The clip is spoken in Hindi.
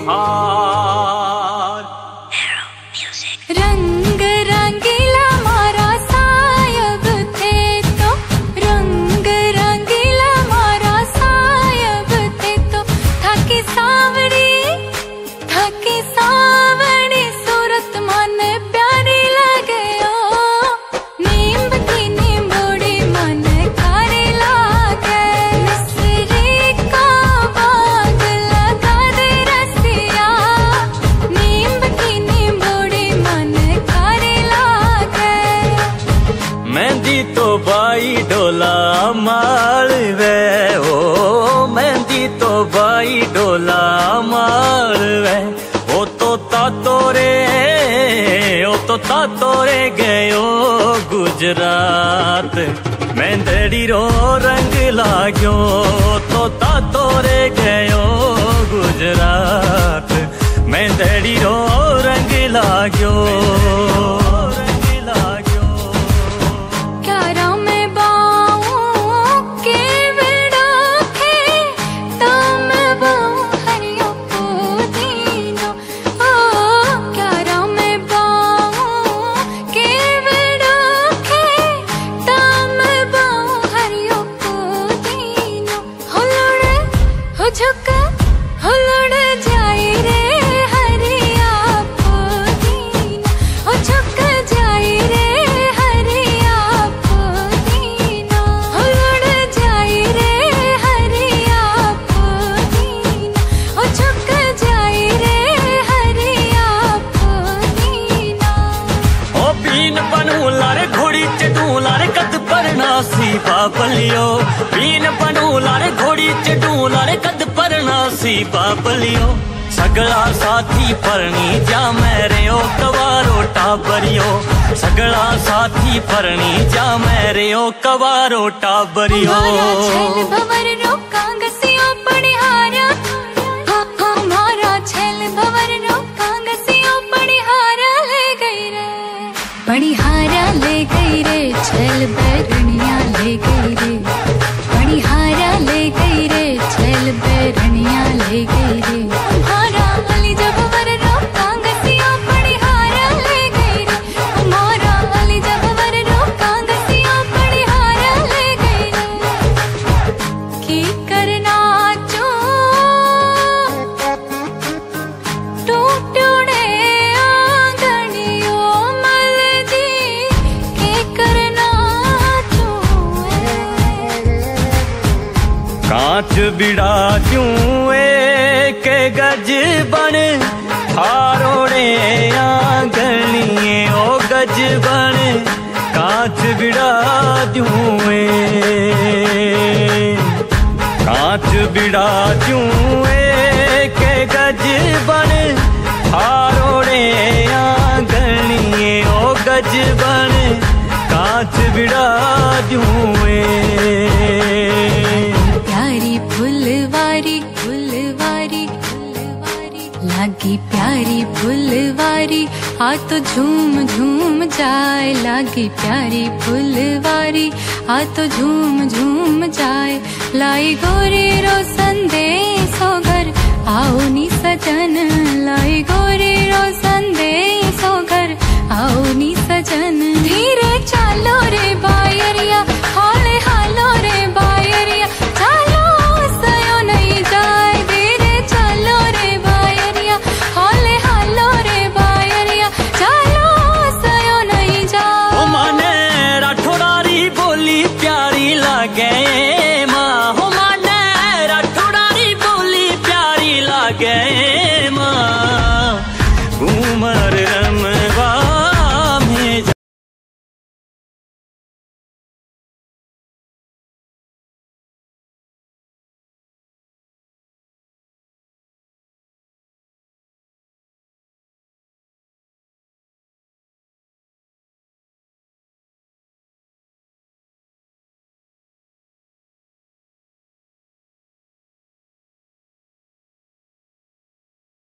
बहार। रंग रंगीला मारा सायब थे तो, रंग रंगीला मारा सायब थे तो, थकी सावड़ी सूरत मन प्यारी लगे ओ, नींब की नींबोड़ी मन कारी लागे, मिसरी का बाग लगा दे रसिया, नींब की नींबोड़ी मन कारी लागे। मेहंदी तो बाई डोला माल वे ओ, मेहंदी तो बाई डोला माल वे, ओ तो तातोरे गयो गुजरात, मेहंदी रो रंग लाग्यो तो तातोरे गयो गुजरात, मेहंदी रो रंग लाग्यो। सी बाबलियो बीन बनू लारे घोड़ी चढ़ू लारे कद परना सी बाबलियो, सगला साथी परनी जा मेरे ओ कवारो टाबरियो, सगला साथी परनी जा मेरे ओ कवारो टाबरियो। बड़िहारा ले गई रे छल बैरनिया ले गई रे, बड़िहारा ले गई रे छल बैरनिया ले गई रे, हमारा अली जब वर रो कांगसिया बड़िहारा ले गई रे, हमारा अली जब वर रो कांगसिया बड़िहारा ले गई रे। की करना चो टूटड़े कांच बिड़ा क्यों के गज बन हारोड़े आंगनिए ओ गज बन, कांच बिड़ा क्यों कांच बिड़ा क्यों के गज बन हारोड़े आंगनिए ओ गज बन, कांच बिड़ा क्यों लागी प्यारी फुलवारी आ तो झूम झूम जाए, लागी प्यारी फुलवारी आ तो झूम झूम जाए, लाई गोरी रो संदेशो घर आओ नी सजन